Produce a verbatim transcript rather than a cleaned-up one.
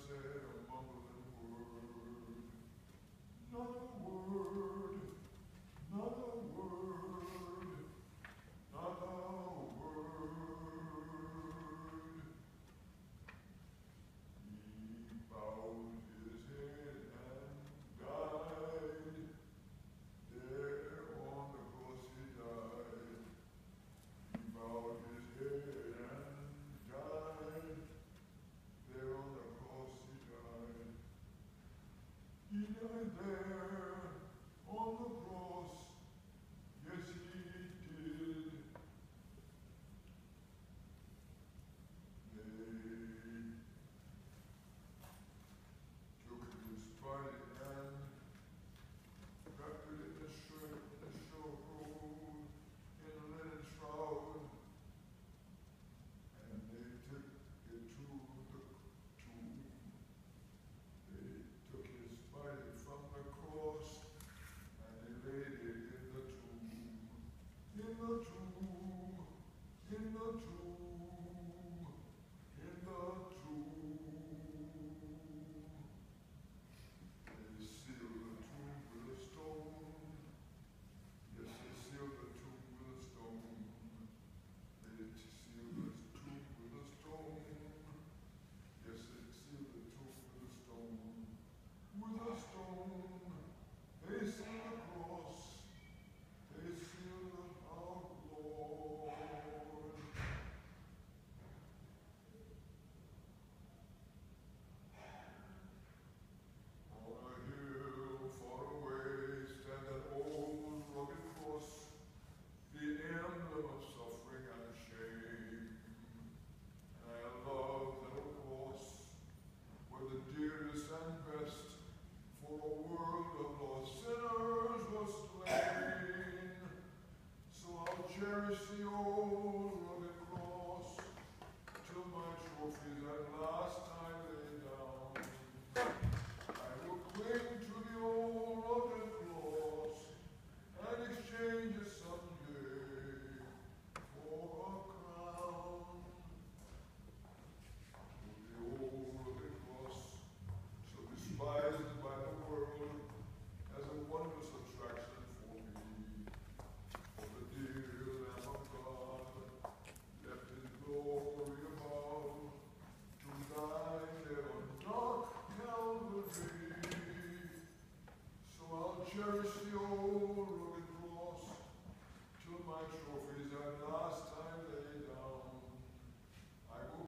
said a mumbling word. Not a word, not a word, not a word. He bowed his head and died. There on the cross he died. He bowed his head and died. There on the cross he died. He died there on the cross. Yes, he did. They took his body and wrapped it in a shirt, in a shroud, in a linen shroud, and they took it to the tomb. They took his body from the cross and they laid it in the tomb, in the tomb, in the tomb, in the tomb. They sealed the tomb with a stone. Yes, they sealed the tomb with a stone. They sealed the tomb with a stone. Yes, they sealed the tomb with a stone. With a stone. They sealed the cross. They sealed our Lord. On a hill far away stand an old rugged cross, the emblem of suffering and shame. And I love that old cross, where the dearest and best for a world of lost sinners was slain. So I'll cherish the old rugged cross till my trophies at last I lay down. I will cling to the old rugged cross and exchange it someday for a crown. The old rugged cross, so despised by the world, as a wondrous attraction for me. For the dear Lamb of God left his glory above to die there on dark Calvary. So I'll cherish the